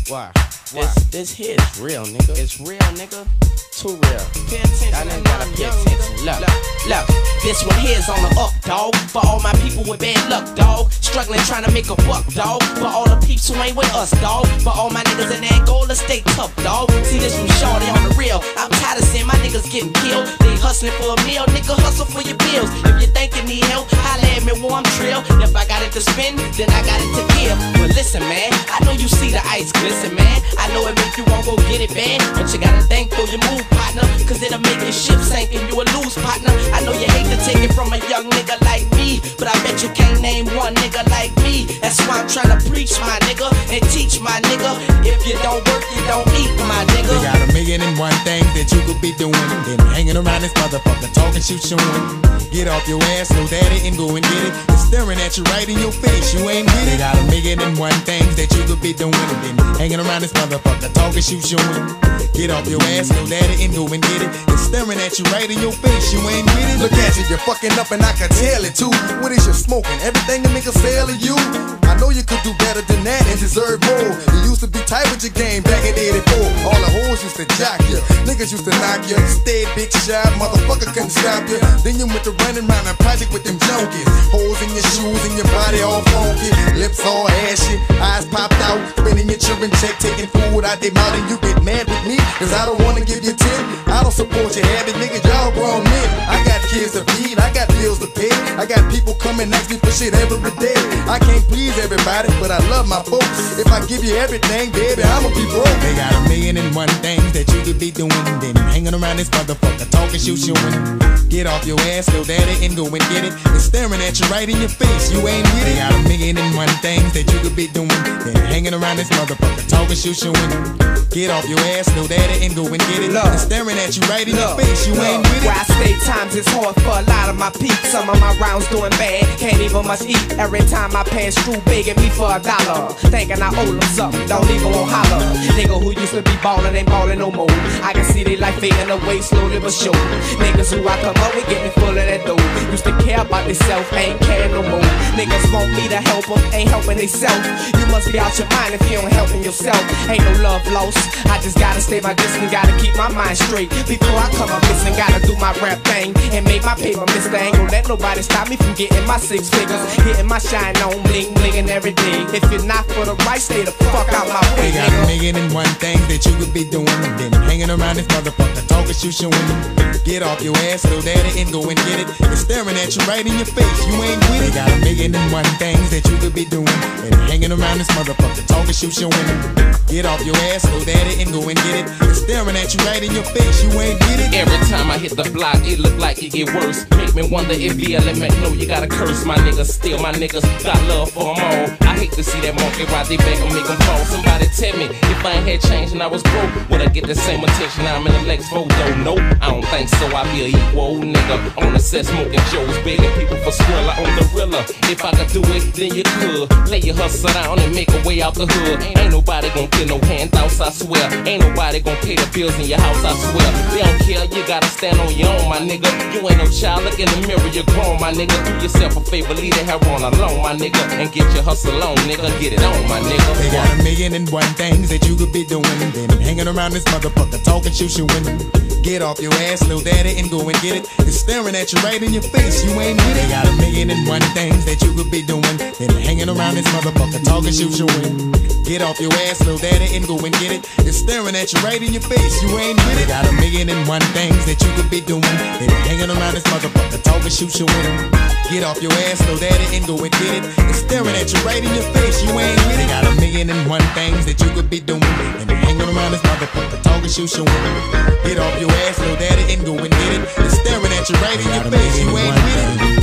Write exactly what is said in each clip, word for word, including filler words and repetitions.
Why? Why? This, this here is real, nigga. It's real, nigga. Too real. Pay attention. Y'all niggas gotta pay attention. Look, look. This one here's on the up, dog. For all my people with bad luck, dog. Struggling trying to make a buck, dog. For all the peeps who ain't with us, dog. For all my niggas in Angola, stay tough, dog. See this from Shorty on the real. I'm tired of seeing my niggas getting killed. They hustling for a meal, nigga. Hustle for your bills. If you think you need help, holla at me while I'm trill. If I got it to spend, then I got it to give. But listen, man, I know you see the ice glisten, man. I know it make you won't go get it bad, but you gotta think for your move, partner. Cause it'll make your ship sink and you will lose, partner. I know you hate to take it from a young nigga like me, but I bet you can't name one nigga like me. That's why I'm trying to preach, my nigga, and teach my nigga. If you don't work, you don't eat, my nigga. They got a million and one things that you could be doing. Then hanging around this motherfucker, talking, shoot, shooting. Get off your ass, little daddy, and go and get it. It's staring at you right in your face, you ain't with it. They got a million and one things that you could be doing. Then hanging around this motherfucker, talking, shoot, shooting. Get off your ass, little daddy, and go and get it. It's staring at you right in your face, you ain't with it. Look at you, you're fucking up and I can tell it too. What is you smoking? Everything a nigga sell to you. I know you could do better than that and deserve more. You used to be tight with your game back in eighty-four. All the hoes used to jock you, niggas used to knock you. Stay big shot, motherfucker couldn't stop you. Then you went to running around a project with them junkies. Holes in your shoes and your body all funky. Lips all ashy, eyes popped out. Spending your children check, taking food out their mouth. And you get mad with me, cause I don't wanna give you ten. I don't support your habit, nigga, y'all grown men. I got kids to feed, I got bills to pay. I got people coming ask me for shit every day. I can't please everybody, but I love my folks. If I give you everything, baby, I'ma be broke. They got a million and one things that you could be doing. Then hanging around this motherfucker, talking, shoot, shooting. Get off your ass, little daddy, and go and get it. It's staring at you right in your face, you ain't with it. They got a million and one things that you could be doing. Then hanging around this motherfucker, talking, shoot, shooting. Get off your ass, little daddy, and go and get it. It's staring at you right in your face, you ain't with it. Where I stay, times is hard for a lot of my peeps. Some of my rounds doing bad, can't even much eat. Every time I pass through, begging me for a dollar, thinking I owe them something, don't even want holler. Nigga who used to be ballin' ain't ballin' no more. I can see they life fading away slowly but sure. Niggas who I come up with get me full of that dough. Used to care about themselves, ain't caring no more. Niggas want me to help them, ain't helping theyself. You must be out your mind if you don't helping yourself. Ain't no love lost, I just gotta stay my distance, gotta keep my mind straight. Before I come up missing, gotta do my rap thing and make my paper, mister. Ain't gon' let nobody stop me from getting my six figures, getting my shine on, bling blingin' every day. If you're not for the right, stay the fuck out my way, They got nigga. a million and one things that you could be doing. Then hanging around this motherfucker, talking, shoot, shooting. Get off your ass, little daddy, and go and get it. It's staring at you right in your face, you ain't with it. They got a million and one things that you could be doing. And hanging around this motherfucker, talking, shoot, shooting. Get off your ass, little daddy, and go and get it. It's staring at you right in your face, you ain't with it. Every time I hit the block, it look like it get worse. Make me wonder if the element know you gotta curse my niggas. Still my niggas got love for them all. I hate to see that monkey ride they back and make them fall. Somebody tell me, if I ain't had change and I was broke, would I get the same attention I'm in the Lex photo? Nope, I don't think so. I be a equal nigga on the set smoking Joes, begging people for Skrilla on the Rilla. If I could do it, then you could. Lay your hustle down and make a way out the hood. Ain't nobody gon' get no handouts, I swear. Ain't nobody gon' pay the bills in your house, I swear. They don't care, you gotta stand on your own, my nigga. You ain't no child, look in the mirror, you're grown, my nigga. Do yourself a favor, leave the hair on alone, my nigga. And get your hustle on, nigga, get it on, my nigga. They got a million and one things that you could be doing. Then hanging around this motherfucker, talking, shoot, shooting. Get off your ass, little daddy, and go and get it. It's staring at you right in your face, you ain't with it. They got a million and one things that you could be doing. Then hanging around this motherfucker, talking, shoot, shooting. Get off your ass, little daddy, and go and get it. It's staring at you right in your face, you ain't with it. They got a million and one things that you could be doing. Then hanging around this motherfucker, talking, shoot, shooting. Get off your ass, little daddy, and go and get it. It's staring at you right in your face, you ain't with it. They got a million and one things that you could be doing. And hanging around this motherfucker, talking, shoot, shooting. Get off your ass, little daddy, and go and get it. It's staring at you right in your face, you ain't with it.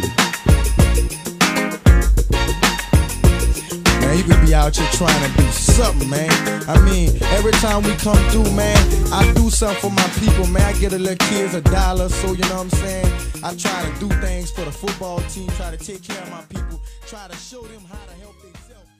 Man, you could be out here trying to do something, man. I mean, every time we come through, man, I do something for my people, man. I get a little kids a dollar, so you know what I'm saying? I try to do things for the football team, try to take care of my people, try to show them how to help themselves.